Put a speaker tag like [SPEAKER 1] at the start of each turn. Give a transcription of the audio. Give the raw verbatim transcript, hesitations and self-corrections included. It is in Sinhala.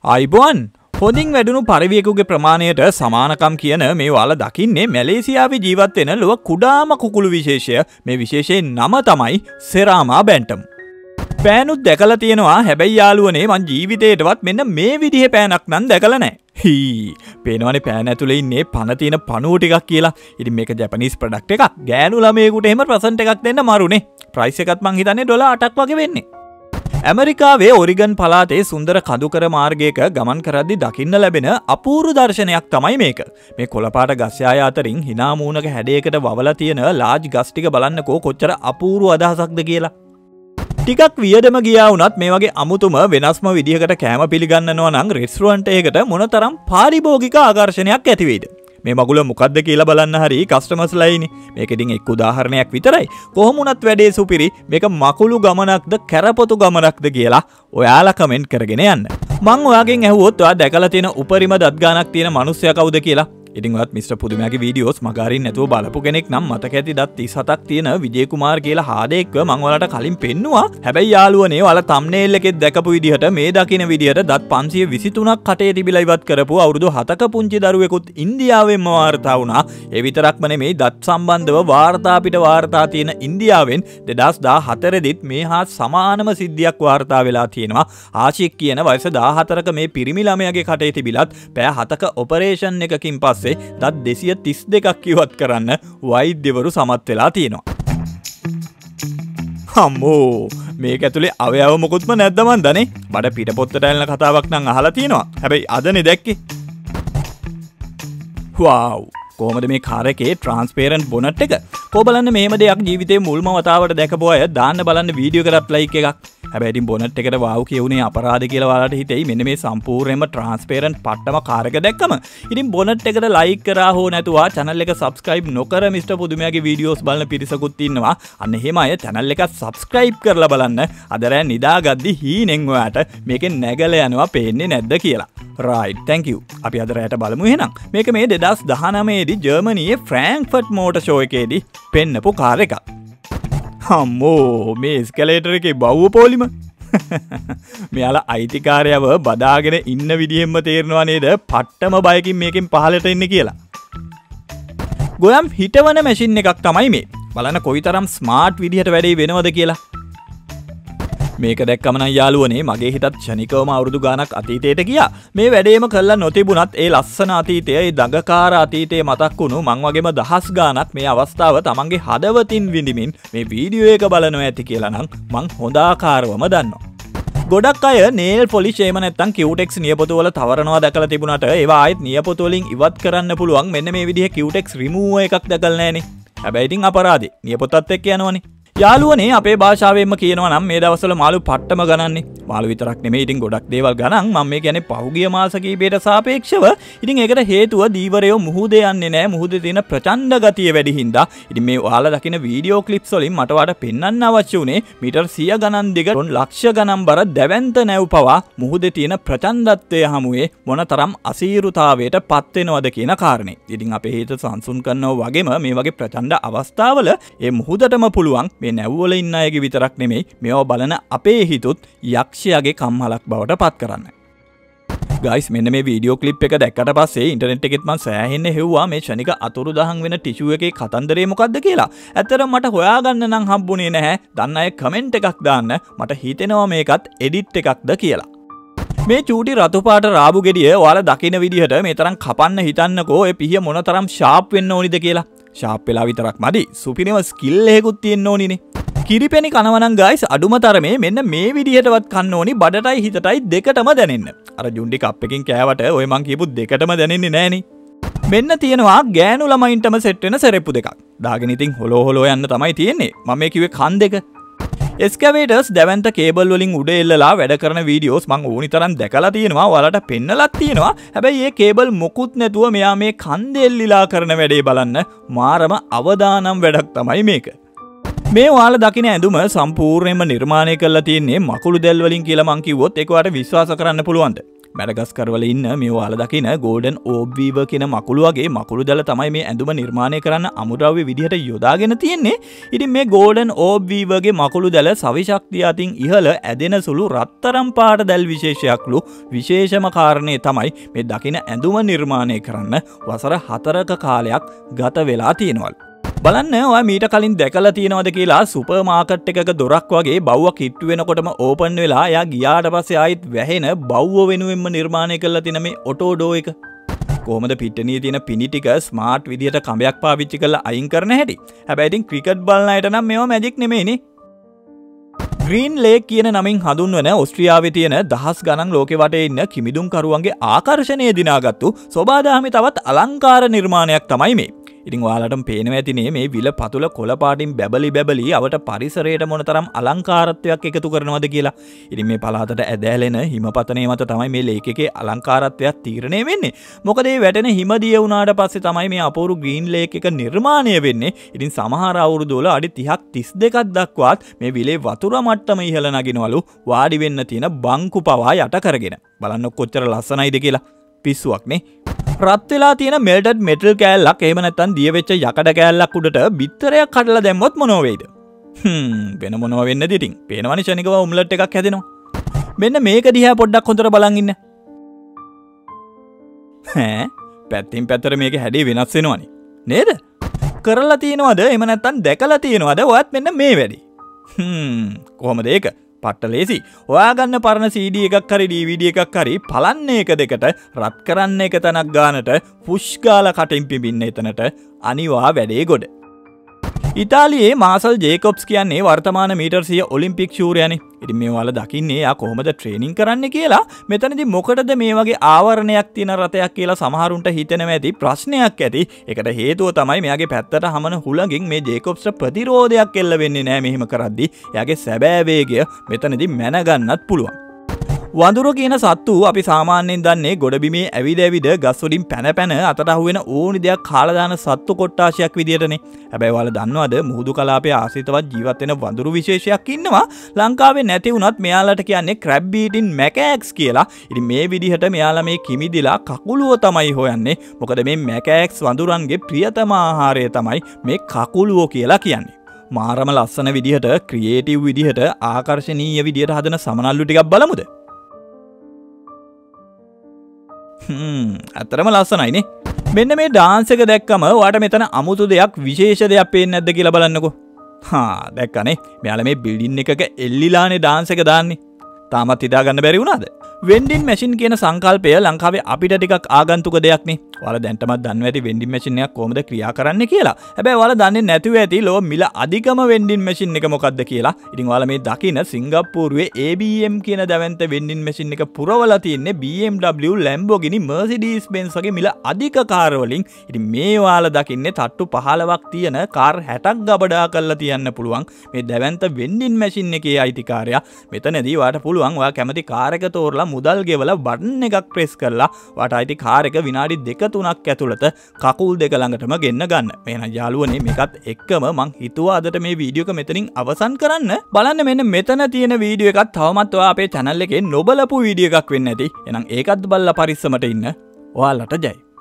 [SPEAKER 1] ආයිබෝන් හොඳින් වැඩුණු පරිවියෙකුගේ ප්‍රමාණයට සමානකම් කියන මේ ඔයාලා දකින්නේ මැලේසියාවේ ජීවත් වෙන ලොව කුඩාම කුකුළු විශේෂය. මේ විශේෂයේ නම තමයි සෙරාමා බැන්ටම්. පෑනුත් දැකලා තියෙනවා. හැබැයි යාළුවනේ මං ජීවිතේටවත් මෙන්න මේ විදිහේ පෑනක් නම් දැකලා නැහැ. හී පේනවනේ පෑන ඇතුලේ ඉන්නේ පණ තියෙන පණුව ටිකක් කියලා. ඉතින් මේක ජැපනීස් ප්‍රොඩක්ට් එකක්. ගෑනු ළමයෙකුට එහෙම ප්‍රසන්ට් එකක් දෙන්න මරුනේ. ප්‍රයිස් එකත් මං හිතන්නේ ඩොලර් අටක් වගේ වෙන්නේ. ඇමරිකාවේ ඔරිගන් පළාතේ සුන්දර කඳුකර මාර්ගයක ගමන් කරද්දී දකින්න ලැබෙන අපූර්ව දර්ශනයක් තමයි මේක. මේ කොළපාට ගස් යාය අතරින් hina මූණක හැඩයකට වවලා තියෙන ලාජ් ගස් ටික බලන්නකෝ කොච්චර අපූර්ව අදහසක්ද කියලා. ටිකක් වියදම ගියා වුණත් මේ වගේ අමුතුම වෙනස්ම විදිහකට කෑම පිළිගන්නනවා නම් රෙස්ටුරන්ට් එකකට මොනතරම් පාරිභෝගික ආකර්ෂණයක් ඇති වෙයිද? මේ මගුල මොකද්ද කියලා බලන්න හරි කස්ටමර්ස්ලා ඉන්නේ. මේක ඉතින් එක් උදාහරණයක් විතරයි. කොහොම වුණත් වැඩේ සුපිරි. මේක මකුළු ගමනක්ද කැරපොතු ගමනක්ද කියලා ඔයාලා කමෙන්ට් කරගෙන යන්න. මං ඔයාගෙන් ඇහුවොත් ඔයා දැකලා තියෙන උපරිම දත් ගානක් තියෙන මිනිස්සයා කවුද කියලා. ඉතින් ඔයත් මිස්ටර් පුදුමයාගේ වීඩියෝස් මගහරින් නැතුව බලපු කෙනෙක් නම් මතක ඇති දත් තිස් හතක් තියෙන විජේ කුමාර් කියලා හාදෙක්ව මං ඔයාලට කලින් පෙන්නුවා. හැබැයි යාළුවනේ ඔයාලා තම්නේල් එකෙත් දැකපු විදිහට මේ දකින්න විදිහට දත් පන්සිය විසි තුනක් කටේ තිබිලා ඉවත් කරපු අවුරුදු හතක පුංචි දරුවෙකුත් ඉන්දියාවෙන්ම වාර්තා වුණා. ඒ විතරක්ම නෙමෙයි දත් සම්බන්ධව වාර්තා පිට වාර්තා තියෙන ඉන්දියාවෙන් දෙදහස් දාහතර දිත් මේ හා සමානම සිද්ධියක් වාර්තා වෙලා තියෙනවා. ආශික් කියන වයස දාහතරක මේ පිරිමි ළමයාගේ කටේ තිබිලත් පැය හතක ඔපරේෂන් එකකින් පස්සේ දත් දෙසිය තිස් දෙකක් ඉවත් කරන්න වෛද්‍යවරු සමත් වෙලා තියෙනවා. අම්මෝ මේක ඇතුලේ අවයව මොකුත්ම නැද්ද මන්දනේ? බඩ පිට පොත්තට ඇලන කතාවක් නම් අහලා තියෙනවා. හැබැයි අදනේ දැක්කේ. වව් කොහොමද මේ කාර් එකේ ට්‍රාන්ස්පේරන්ට් බොනට් එක? කො බලන්න මෙහෙම දෙයක් ජීවිතේ මුල්ම වතාවට දැකපු අය දාන්න බලන්න වීඩියෝ කරත් ලයික් එකක්. හැබැයි ඉතින් බොනට් එකට වාව් කියුනේ අපරාධ කියලා ඔයාලට හිතෙයි. මෙන්න මේ සම්පූර්ණයෙන්ම ට්‍රාන්ස්පේරන්ට් පට්ටම කාර් එක දැක්කම. ඉතින් බොනට් එකට ලයික් කරා හෝ නැතුවා channel එක subscribe නොකර මිස්ටර් පුදුමයාගේ වීඩියෝස් බලන පිරිසකුත් ඉන්නවා. අන්න එහෙම අය channel එක subscribe කරලා බලන්න. අද රෑ නිදාගද්දි හීනෙන් ඔයාට මේකෙන් නැගලා යනවා පේන්නේ නැද්ද කියලා. right thank you. අපි අද රෑට බලමු එහෙනම්. මේක මේ දෙදහස් දහනවය දී ජර්මනියේ ෆ්‍රැන්ක්ෆර්ට් මෝටර් ෂෝ එකේදී පෙන්නපු කාර් එකක්. අම්මෝ මේ ස්කලේටර් එකේ බව්ව පොලිම මෙයාලා අයිතිකාරයව බදාගෙන ඉන්න විදිහෙන්ම තේරෙනවා නේද පට්ටම බයකින් මේකෙන් පහලට එන්නේ කියලා. ගොයම් හිටවන මැෂින් එකක් තමයි මේ. බලන්න කොයිතරම් ස්මාර්ට් විදිහට වැඩේ වෙනවද කියලා. මේක දැක්කම නම් යාළුවනේ මගේ හිතත් ක්ෂණිකවම අවුරුදු ගානක් අතීතයට ගියා. මේ වැඩේම කළා නොතිබුණත් ඒ ලස්සන අතීතය, ඒ දඟකාර අතීතය මතක් වුණු මං වගේම දහස් ගානක් මේ අවස්ථාව තමන්ගේ හදවතින් විඳිමින් මේ වීඩියෝ එක බලනවා ඇති කියලා නම් මං හොඳ ආකාරවම දන්නවා. ගොඩක් අය නේල් පොලිෂ් එහෙම නැත්නම් කියුටෙක්ස් නියපොතු වල තවරනවා දැකලා තිබුණාට ඒවා ආයෙත් නියපොතු වලින් ඉවත් කරන්න පුළුවන් මෙන්න මේ විදිහේ කියුටෙක්ස් රිමූවර් එකක් දැකලා නැහනේ. හැබැයි ඉතින් අපරාධේ. නියපොතත් එක්ක යනවනේ. යාළුවනේ අපේ භාෂාවෙන්ම කියනවා නම් මේ දවස්වල මාළු පට්ටම ගණන්නේ. මාළු විතරක් නෙමෙයි ඉතින් ගොඩක් දේවල් ගණන්. මම මේ කියන්නේ පහුගිය මාස කිහිපයට සාපේක්ෂව. ඉතින් ඒකට හේතුව දීවරයෝ මුහුදේ යන්නේ නැහැ. මුහුදේ තියෙන ප්‍රචණ්ඩ ගතිය වැඩි හින්දා. ඉතින් මේ ඔයාලා දකින වීඩියෝ ක්ලිප්ස් වලින් මට වඩා පෙන්වන්න අවශ්‍ය උනේ මීටර් සිය ගණන් දිග ටොන් ලක්ෂ ගණන් බර දැවැන්ත නැව් පවා මුහුදේ තියෙන ප්‍රචණ්ඩත්වය හමුවේ මොනතරම් අසීරුතාවයට පත් වෙනවද කියන කාරණේ. ඉතින් අපේ හිත සංසුන් කරනවා වගේම මේ වගේ ප්‍රචණ්ඩ අවස්ථාවල මේ මුහුදටම පුළුවන් මේ නැව්වල ඉන්න අයගේ විතරක් නෙමෙයි මේවා බලන අපේ හිතුත් යක්ෂයාගේ කම්හලක් බවට පත් කරන්න. ගයිස් මෙන්න මේ වීඩියෝ ක්ලිප් එක දැක්කට පස්සේ ඉන්ටර්නෙට් එකෙත් මම සෑහෙන්න හෙව්වා මේ ක්ෂණික අතුරුදහන් වෙන ටිෂු එකේ කතන්දරේ මොකද්ද කියලා. ඇත්තටම මට හොයාගන්න නම් හම්බුනේ නැහැ. දන්න අය කමෙන්ට් එකක් දාන්න. මට හිතෙනවා මේකත් එඩිට් එකක්ද කියලා. මේ චූටි රතු පාට රාබු ගෙඩිය ඔයාලා දකින විදිහට මේ තරම් කපන්න හිතන්නකෝ ඒ පිහිය මොනතරම් ෂාප් වෙන්න ඕනිද කියලා. ෂාප් වෙලා විතරක් මදි. සුපිරිම ස්කිල් එකකුත් තියෙන්න ඕනිනේ. කිරිපෙනි කනවනම් ගයිස් අඩුම තරමේ මෙන්න මේ විදිහටවත් කන්න ඕනි බඩටයි හිතටයි දෙකටම දැනෙන්න. අර ජුන්ඩි කප් එකකින් කෑවට ඔය මං කියපු දෙකටම දැනෙන්නේ නෑනේ. මෙන්න තියෙනවා ගෑනු ළමයින්ටම සෙට් වෙන සෙරෙප්පු දෙකක්. දාගෙන ඉතින් හොලෝ හොලෝ යන්න තමයි තියෙන්නේ. මම මේ කිව්වේ කන් දෙක. එස්කවේටර්ස් දැවැන්ත කේබල් වලින් උඩ එල්ලලා වැඩ කරන වීඩියෝස් මං ඕනි තරම් දැකලා තියෙනවා. ඔයාලට පෙන්නලත් තියෙනවා. හැබැයි මේ කේබල් මොකුත් නැතුව මෙයා මේ කන්ද එල්ලිලා කරන වැඩේ බලන්න මාරම අවදානම් වැඩක් තමයි මේක. මේ ඔයාලා දකින ඇඳුම සම්පූර්ණයෙන්ම නිර්මාණය කරලා තියෙන්නේ මකුළු දැල් වලින් කියලා මං කිව්වොත් ඒක ඔයාලට විශ්වාස කරන්න පුළුවන්ද? මැඩගස්කර් වල ඉන්න මේ ඔයාලා දකින ගෝල්ඩන් ඕබ් වීවර් කියන මකුළු වගේ මකුළු දැල තමයි මේ ඇඳුම නිර්මාණය කරන්න අමුද්‍රව්‍ය විදිහට යොදාගෙන තියෙන්නේ. ඉතින් මේ ගෝල්ඩන් ඕබ් වීවර්ගේ මකුළු දැල සවිශක්තිය අතින් ඉහළ ඇදෙන සුළු රත්තරන් පාට දැල් විශේෂයක්ලු. විශේෂම කාරණේ තමයි මේ දකින ඇඳුම නිර්මාණය කරන්න වසර හතරක කාලයක් ගත වෙලා තියෙනවලු. බලන්න ඔය මීට කලින් දැකලා තියෙනවද කියලා සුපර් මාකට් එකක දොරක් වගේ බව්වක් හිට්ටු වෙනකොටම ඕපන් වෙලා එයා ගියාට පස්සේ ආයිත් වැහෙන බව්ව වෙනුවෙන්ම නිර්මාණය කරලා තියෙන මේ ඔටෝ ඩෝ එක. කොහොමද පිට්ටනියේ තියෙන පිණි ටික ස්මාර්ට් විදියට කඹයක් පාවිච්චි කරලා අයින් කරන හැටි. හැබැයි ඉතින් ක්‍රිකට් බලන අයට නම් මේවා මැජික් නෙමෙයිනේ. ග්‍රීන් ලේක් කියන නමින් හඳුන්වන ඕස්ට්‍රියාවේ තියෙන දහස් ගණන් ලෝකෙ වටේ ඉන්න කිමිදුම් කරුවන්ගේ ආකර්ෂණය දිනාගත්තු සෝබාදහමේ තවත් අලංකාර නිර්මාණයක් තමයි මේ. ඉතින් ඔයාලටම පේනවා ඇතිනේ මේ විල පතුල කොළ පාටින් බැබලි බැබලි අවට පරිසරයට මොනතරම් අලංකාරත්වයක් එකතු කරනවද කියලා. ඉතින් මේ පළාතට ඇදැලෙන හිමපතනේ මත තමයි මේ ලේක් එකේ අලංකාරත්වයක් තීරණය වෙන්නේ. මොකද මේ වැටෙන හිම දිය වුණාට පස්සේ තමයි මේ අපූරු ග්‍රීන් ලේක් එක නිර්මාණය වෙන්නේ. ඉතින් සමහර අවුරුදු වල අඩි තිහක් තිස් දෙකක් දක්වාත් මේ විලේ වතුර මට්ටම ඉහළ නගිනවලු වාඩි වෙන්න තියෙන බංකු පවා යට කරගෙන. බලන්න කොච්චර ලස්සනයිද කියලා. පිස්සුවක් නේ. රත් වෙලා තියෙන මෙල්ටඩ් මෙටල් කෑල්ලක් එහෙම නැත්නම් දිය වෙච්ච යකඩ කෑල්ලක් උඩට බිත්තරයක් කඩලා දැම්මොත් මොනව වෙයිද? හ්ම් වෙන මොනව වෙන්නද ඉතින්? පේනවනේ ශනිකව ඔම්ලට් එකක් හැදෙනවා. මෙන්න මේක දිහා පොඩ්ඩක් හොඳට බලන් ඉන්න. ඈ පැත්තින් පැත්තට මේක හැඩේ වෙනස් වෙනවනේ. නේද? කරලා තියෙනවද? එහෙම නැත්නම් දැකලා තියෙනවද? ඔයත් මෙන්න මේ වැඩි. හ්ම් කොහමද ඒක? පට්ට ලේසි. ඔයාගන්න පරණ සී ඩී එකක් හරි ඩී වී ඩී එකක් හරි පලන්න එක දෙකට රත් කරන්න එක තැනක් ගානට පුෂ් ගාලා කටින් පිඹින්න එතනට අනිවා වැඩේ ගොඩ. ඉතාලියේ මාසල් ජේකොබ්ස් කියන්නේ වර්තමාන මීටර් සිය ඔලිම්පික් ශූරයනේ. ඉතින් මේ ඔයාලා දකින්නේ යා කොහොමද ට්‍රේනින් කරන්න කියලා. මෙතනදී මොකටද මේ වගේ ආවරණයක් තියෙන රතයක් කියලා සමහරුන්ට හිතෙනවා ඇති ප්‍රශ්නයක් ඇති. ඒකට හේතුව තමයි මෙයාගේ පැත්තට හමන හුලඟින් මේ ජේකොබ්ස්ට ප්‍රතිරෝධයක් එල්ල වෙන්නේ නැහැ මෙහෙම කරද්දී. එයාගේ සැබෑ වේගය මෙතනදී මැනගන්නත් පුළුවන්. වඳුර කියන සත්තු අපි සාමාන්‍යයෙන් දන්නේ ගොඩබිමේ ඇවිද ඇවිද ගස් වලින් පැන පැන අතට අහුවෙන ඕනි දෙයක් කාලා දාන සත්තු කොට්ටාශයක් විදියටනේ. හැබැයි ඔයාලා දන්නවද මුහුදු කලාපයේ ආශ්‍රිතවත් ජීවත් වෙන වඳුරු විශේෂයක් ඉන්නවා. ලංකාවේ නැති වුණත් මෙයාලට කියන්නේ ක්‍රැබ් ඊටින් මැකෑක්ස් කියලා. ඉතින් මේ විදිහට මෙයාලා මේ කිමිදිලා කකුලුව තමයි හොයන්නේ. මොකද මේ මැකෑක්ස් වඳුරන්ගේ ප්‍රියතම ආහාරය තමයි මේ කකුලුව කියලා කියන්නේ. මාරම ලස්සන විදිහට ක්‍රියේටිව් විදිහට ආකර්ශනීය විදිහට හදන සමනල්ලු ටිකක් බලමුද? හ්ම් අතරම ලස්සනයිනේ. මෙන්න මේ ඩාන්ස් එක දැක්කම ඔයාට මෙතන අමුතු දෙයක් විශේෂ දෙයක් පේන්නේ නැද්ද කියලා බලන්නකෝ. හා දැක්කනේ. මෙයාලා මේ බිල්ඩින් එකක එල්ලිලානේ ඩාන්ස් එක දාන්නේ. තාමත් හිතා ගන්න බැරි වුණාද? වෙන්ඩින් මැෂින් කියන සංකල්පය ලංකාවේ අපිට ටිකක් ආගන්තුක දෙයක් නේ. ඔයාලා දැන්ටමත් දන්නවා ඇති වෙන්ඩින් මැෂින් එකක් කොහොමද ක්‍රියා කරන්නේ කියලා. හැබැයි ඔයාලා දන්නේ නැතුව ඇති ලෝ මිල අධිකම වෙන්ඩින් මැෂින් එක මොකක්ද කියලා. ඉතින් ඔයාලා මේ දකින සිංගප්පූරුවේ ඒ බී එම් කියන දැවැන්ත වෙන්ඩින් මැෂින් එක පුරවලා තියෙන්නේ B M W, Lamborghini, Mercedes Benz වගේ මිල අධික කාර් වලින්. ඉතින් මේ ඔයාලා දකින්නේ තට්ටු පහළොවක් තියෙන කාර් හැටක් ගබඩා කරලා තියන්න පුළුවන් මේ දැවැන්ත වෙන්ඩින් මැෂින් එකේ අයිතිකාරයා. මෙතනදී ඔයාට පුළුවන් ඔයා කැමති කාර් එක තෝරලා මුදල් ගෙවලා බටන් එකක් ප්‍රෙස් කරලා ඔයාට අයිති කාර් එක විනාඩි දෙක තුනක් ඇතුළත කකුල් දෙක ළඟටම ගෙන්න ගන්න. එහෙනම් යාළුවනේ මේකත් එක්කම මං හිතුවා අදට මේ වීඩියෝ එක මෙතනින් අවසන් කරන්න. බලන්න මෙන්න මෙතන තියෙන වීඩියෝ එකත් තවමත් ඔයා අපේ channel එකේ නොබලපු වීඩියෝ එකක් වෙන්න ඇති. එහෙනම් ඒකත් බලලා පරිස්සමට ඉන්න. ඔයාලට ජය.